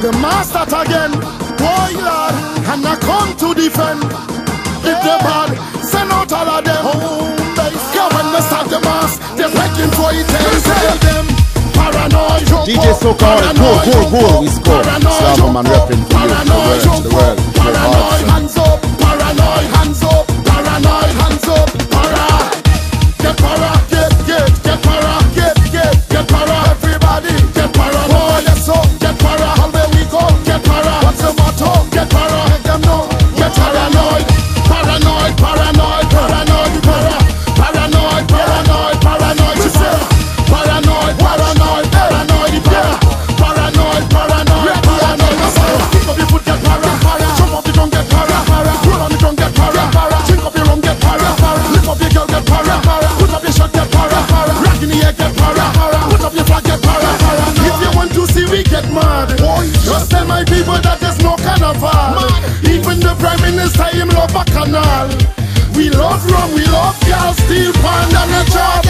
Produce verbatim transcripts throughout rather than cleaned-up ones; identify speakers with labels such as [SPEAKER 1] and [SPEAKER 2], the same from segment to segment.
[SPEAKER 1] The master again, boy lad, and I come to defend. If the bad, send out all of them home base. Yeah, when they start the mass, they're begging for it. Tell them paranoid.
[SPEAKER 2] D J so-called, go, go, go, we score. Slava man repping for you, to the world, to the world.
[SPEAKER 1] Paranoid, hands up, paranoid, hands up, paranoid, hands up, para. Get para, get, get, get para, get, get, get para. Everybody, get para. Boy, let's go, get para. All where we go, get para. What's the motto? Get para, make them know. Get paranoid, paranoid, paranoid, paranoid, para. Paranoid, paranoid, paranoid, you say. Paranoid, paranoid, paranoid, para. Paranoid, paranoid, paranoid, para. Kick up your foot, get para, para. Jump up the gun, get para, para. Roll on the gun, get para, para. Drink up your rum, get para, para. Lift up your girl, get para, para. Put up your shot, get para, para. Rock in the air, get para, para. Put up your flag, get para, para. If you want to see we get mad, just tell my people that there's no carnival. Even the prime minister, him love a canal. We love rum, we love girls, steel pan and a job.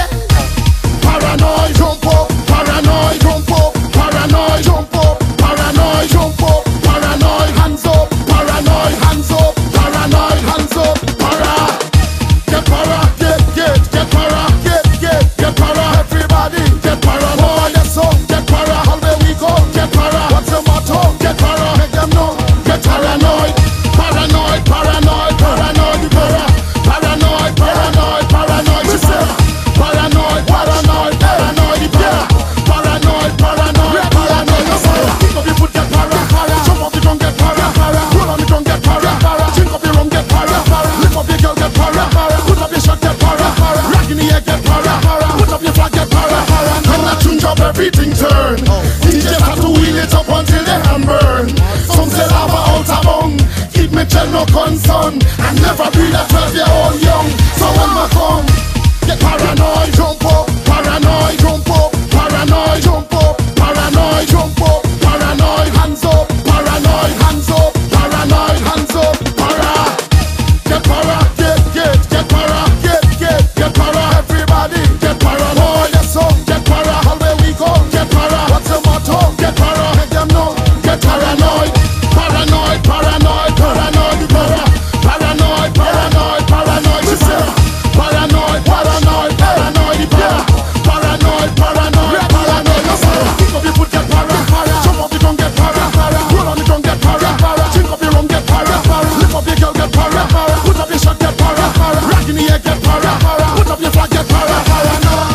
[SPEAKER 1] Paranoid, jump up, paranoid, jump up, paranoid, jump up, paranoid, jump up, paranoid, hands up, paranoid, hands up, paranoid, hands up, para. Get para, get, get, get para, get, get, get para. Everybody, get para. Oh, yes, so, get para. All where we go, get para. What's the motto? Get para. Make them know. Get paranoid, paranoid, paranoid, paranoid, para. Paranoid, paranoid, paranoid, you say. Paranoid, paranoid, paranoid, para. Paranoid, paranoid, paranoid, you say. Kick up your foot, get para, para. Jump off the gun, get para, para. Roll on the gun, get para, para. Drink up your rum, get para, para. Lift up your girl, get para, para. Put up your shot, get para, para. Rock in the air, get para, para. Put up your flag, get para, para. When that tune drop, everything turn. D Js have to wheel it up until they hand burn. Some say lava out of bung. Keep me chill, no concern. I never breed a twelve year old young. So when I come, get paranoid, jump up, paranoid, jump up, paranoid, jump up, paranoid, jump up, paranoid, hands up, paranoid, hands up, paranoid, hands up, para. Get para, get, get, get para, get, get, get para. Everybody, get paranoid, yes so, get para. All where we go, get para. What's the motto? Get para, make them know. Get paranoid, paranoid, paranoid, paranoid, para. Paranoid, paranoid, paranoid, you say. Paranoid, paranoid, paranoid, para. Paranoid, paranoid, paranoid, you say. Kick up your foot, get para, para. Jump off the gun, get para, para. Roll on the gun, get para, para. Drink up your rum, get para, para. Lift up your girl, get para, para. Put up your shot, get para, para. Rock in the air, get para, para. Put up your flag, get para, paranoid.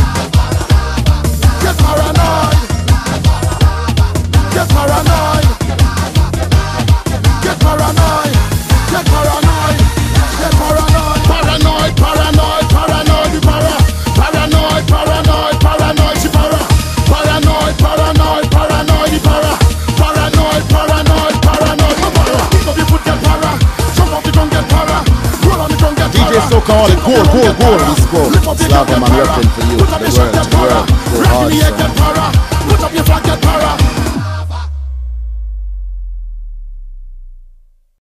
[SPEAKER 1] Get paranoid. Get paranoid. Get paranoid. Get paranoid. Get paranoid. Paranoid, paranoid, paranoid, para. Paranoid, paranoid, paranoid, she para. Paranoid, paranoid, paranoid, para. Paranoid, paranoid, paranoid, para. Pick up your foot, get para. Jump off the gun, get para. Roll on the gun, get para.
[SPEAKER 2] D J so-called, go, go, go, we score. Slava man repping for you, to the world, to the world. Go hard, son.
[SPEAKER 1] Put up your flag, get para.